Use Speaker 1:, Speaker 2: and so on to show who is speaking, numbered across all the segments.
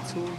Speaker 1: zu.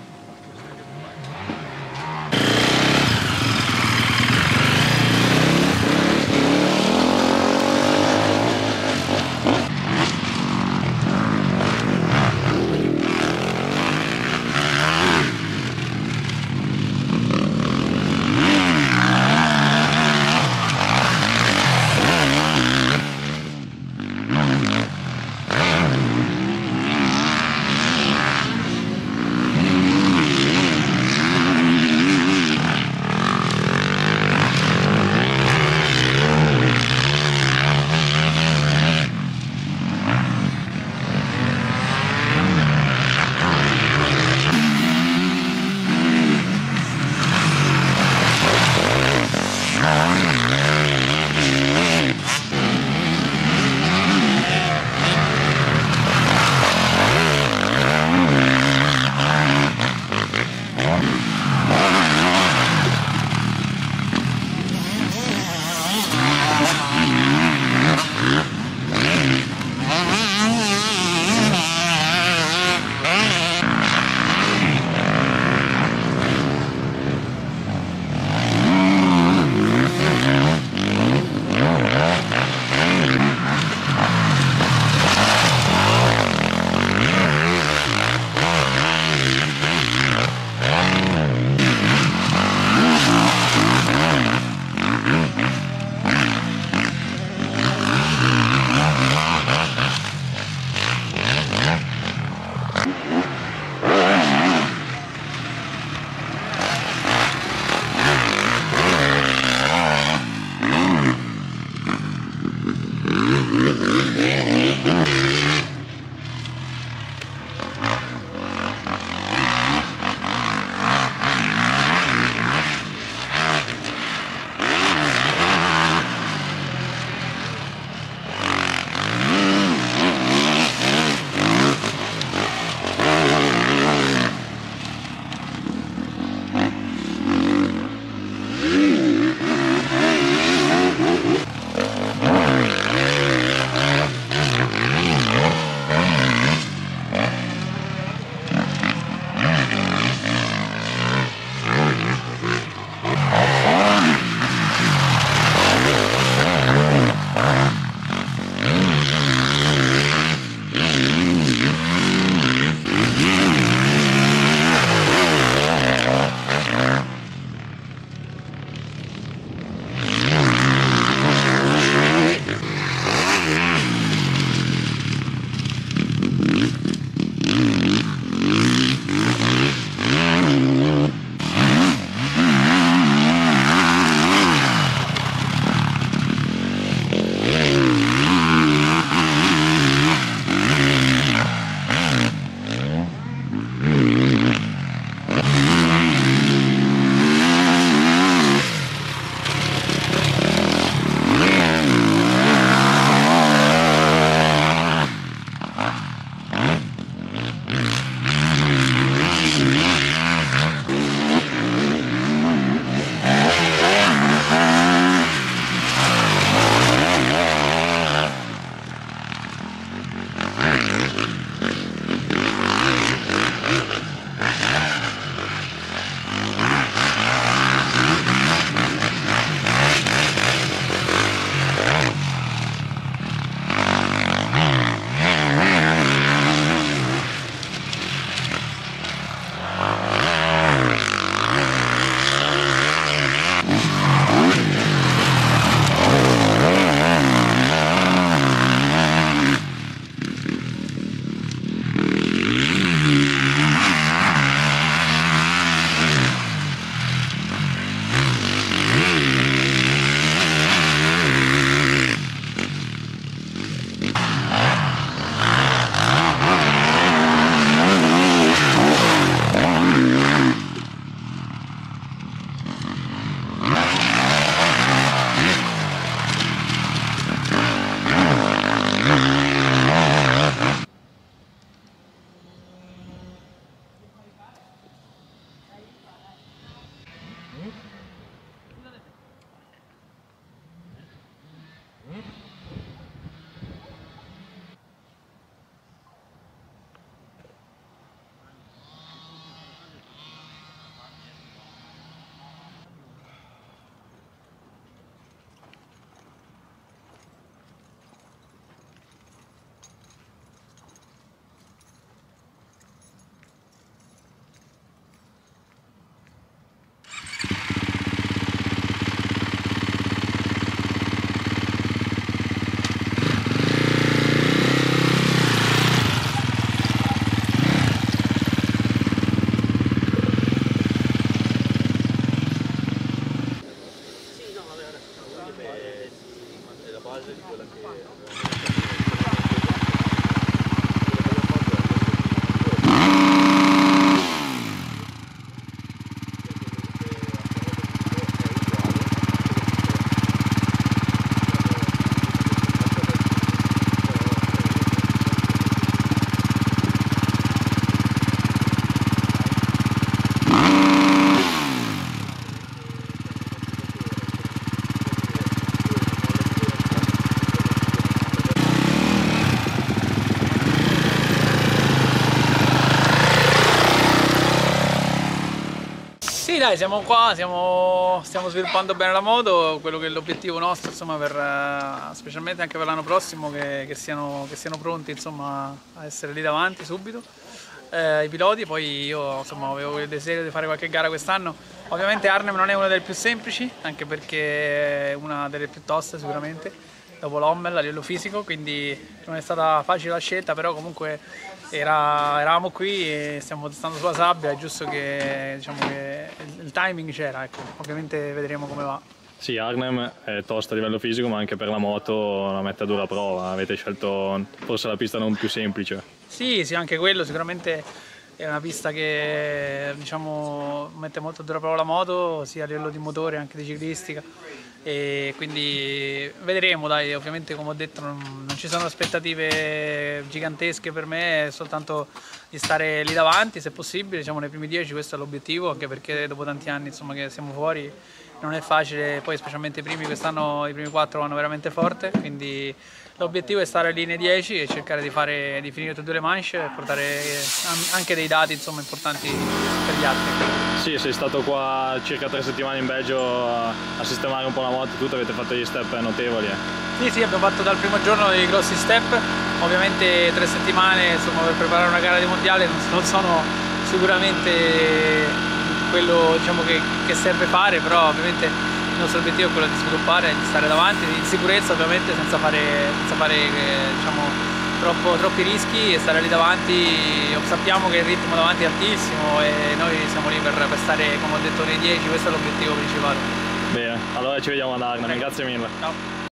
Speaker 1: Sì, dai, siamo qua, stiamo sviluppando bene la moto, quello che è l'obiettivo nostro, insomma, specialmente anche per l'anno prossimo, che siano pronti, insomma, a essere lì davanti subito. I piloti, poi io insomma, avevo il desiderio di fare qualche gara quest'anno. Ovviamente Arnhem non è una delle più semplici, anche perché è una delle più toste sicuramente, dopo l'Ommel a livello fisico, quindi non è stata facile la scelta, però comunque eravamo qui e stiamo testando sulla sabbia, è giusto che, diciamo, che il timing c'era, ecco. Ovviamente vedremo come va.
Speaker 2: Sì, Arnhem è tosta a livello fisico, ma anche per la moto la mette a dura prova. Avete scelto forse la pista non più semplice.
Speaker 1: Sì, sì, anche quello sicuramente è una pista che, diciamo, mette molto a dura prova la moto, sia a livello di motore che di ciclistica, e quindi vedremo, dai. Ovviamente, come ho detto, non ci sono aspettative gigantesche per me, è soltanto di stare lì davanti, se possibile, diciamo nei primi 10, questo è l'obiettivo, anche perché dopo tanti anni, insomma, che siamo fuori non è facile, poi specialmente i primi, quest'anno i primi 4 vanno veramente forte, quindi l'obiettivo è stare lì nei 10 e cercare di finire tutte e due le manche e portare anche dei dati, insomma, importanti per gli altri.
Speaker 2: Sì, sei stato qua circa 3 settimane in Belgio a sistemare un po' la moto, tutto, avete fatto degli step notevoli.
Speaker 1: Sì, sì, abbiamo fatto dal primo giorno dei grossi step, ovviamente 3 settimane, insomma, per preparare una gara di mondiale non sono sicuramente quello, diciamo, che serve fare, però ovviamente il nostro obiettivo è quello di sviluppare, di stare davanti, in sicurezza ovviamente, senza fare diciamo, troppi rischi, e stare lì davanti. Sappiamo che il ritmo davanti è altissimo e noi siamo lì per stare, come ho detto, nei 10, questo è l'obiettivo principale.
Speaker 2: Bene, allora ci vediamo ad Arnhem, grazie mille.
Speaker 1: Ciao.